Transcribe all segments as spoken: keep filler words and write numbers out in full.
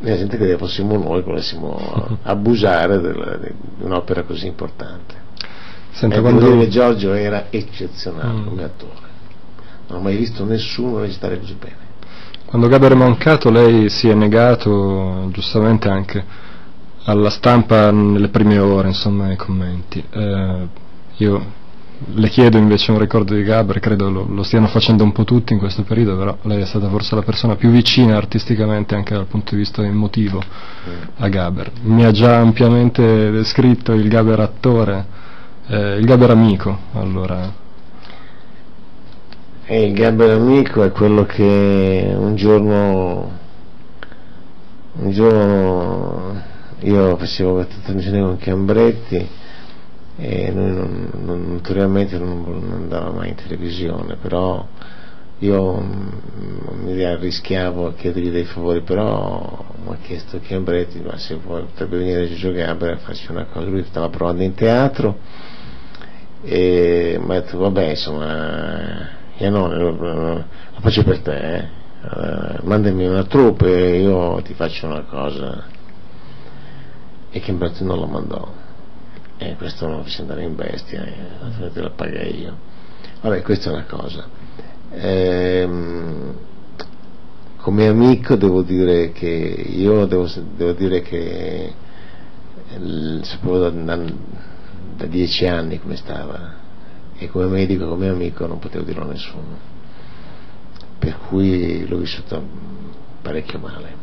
la gente che fossimo noi volessimo abusare di un'opera così importante. Senta, e quando... devo dire che Giorgio era eccezionale mm. come attore, non ho mai visto nessuno recitare così bene. Quando Gaber è mancato lei si è negato giustamente anche alla stampa nelle prime ore, insomma, ai commenti. Eh, io le chiedo invece un ricordo di Gaber, credo lo, lo stiano facendo un po' tutti in questo periodo, però lei è stata forse la persona più vicina artisticamente anche dal punto di vista emotivo a Gaber. Mi ha già ampiamente descritto il Gaber attore, eh, il Gaber amico, allora. E il Gaber amico è quello che un giorno un giorno io facevo questa trasmissione con Chiambretti e noi non, non, naturalmente non, non andava mai in televisione, però io mm, mi arrischiavo a chiedergli dei favori, però mi ha chiesto Chiambretti ma se vuoi potrebbe venire Giorgio Gaber a farci una cosa, lui stava provando in teatro e mi ha detto vabbè insomma io no, lo faccio per te, eh. uh, mandami una troupe e io ti faccio una cosa, e Chiambretti non lo mandò. E questo non lo fece andare in bestia, eh, te la pagai io. Vabbè, questa è una cosa. Ehm, come amico devo dire che io devo, devo dire che il, sapevo da, da, da dieci anni come stava, e come medico, come amico non potevo dirlo a nessuno, per cui l'ho vissuto parecchio male.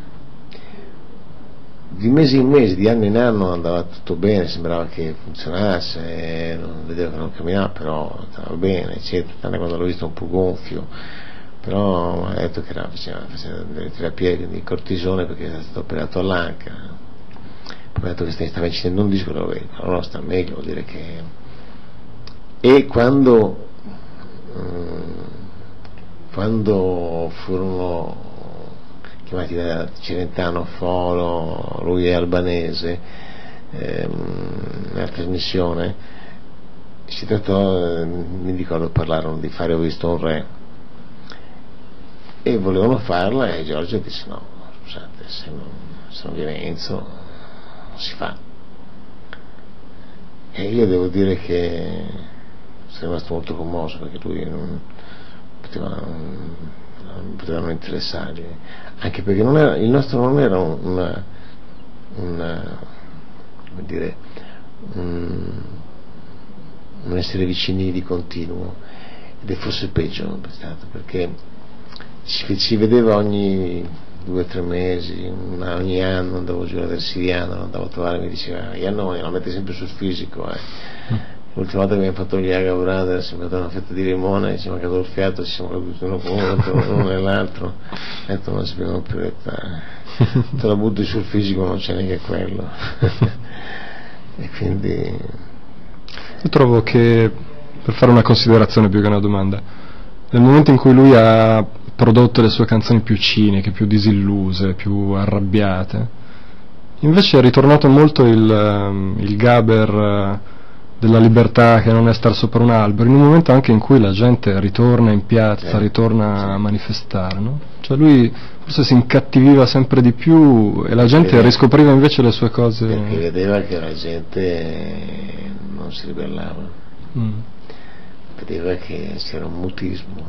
Di mesi in mesi, di anno in anno andava tutto bene, sembrava che funzionasse, non vedevo che non camminava, però stava bene, eccetera, tranne quando l'ho visto un po' gonfio, però mi ha detto che era, faceva, faceva delle terapie di cortisone perché era stato operato all'anca, poi mi ha detto che stava incidendo un disco, allora no, sta meglio, vuol dire che... E quando mh, quando furono chiamati da Celentano, Folo, lui è albanese, ehm, nella trasmissione si trattò, eh, mi ricordo parlarono di fare Ho visto un re e volevano farla e Giorgio disse no, scusate, se non, se non viene Enzo non si fa. E io devo dire che sono rimasto molto commosso perché lui non poteva non, non potevano interessargli, anche perché non era, il nostro non era una, una come dire un, un essere vicini di continuo, ed è forse peggio stato perché ci, ci vedeva ogni due o tre mesi, una, ogni anno andavo giù del Siriano, lo andavo a trovare e mi diceva Iannone la metti sempre sul fisico, eh. L'ultima volta che abbiamo fatto gli Aga Brothers si è dato una fetta di limone, ci è mancato il fiato, ci siamo caduti uno con uno, uno nell'altro, ho detto non sappiamo più dettare, te la butti sul fisico non c'è neanche quello. E quindi io trovo che, per fare una considerazione più che una domanda, nel momento in cui lui ha prodotto le sue canzoni più ciniche, più disilluse, più arrabbiate, invece è ritornato molto il, il Gaber della libertà che non è star sopra un albero, in un momento anche in cui la gente ritorna in piazza, ritorna a manifestare, no? Cioè lui forse si incattiviva sempre di più e la gente perché riscopriva invece le sue cose, perché vedeva che la gente non si ribellava, mm. vedeva che c'era un mutismo,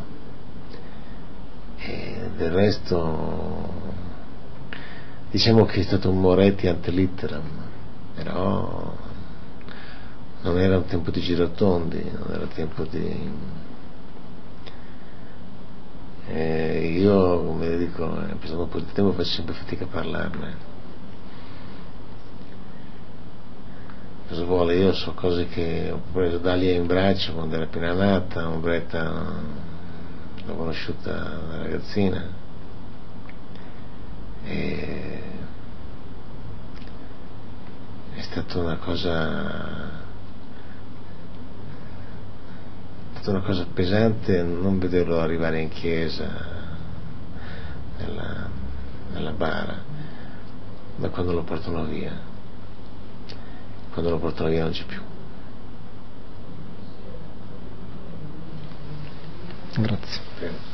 e del resto diciamo che è stato un Moretti ante litteram, però non era un tempo di giratondi, non era tempo di... Eh, io, come dico, è passato un po' di tempo, faccio sempre fatica a parlarne. Cosa vuole? Io so cose che ho preso Dalia in braccio quando era appena nata, Ombretta l'ho conosciuta da ragazzina, e è stata una cosa una cosa pesante non vederlo arrivare in chiesa nella, nella bara, ma quando lo portano via quando lo portano via non c'è più. Grazie.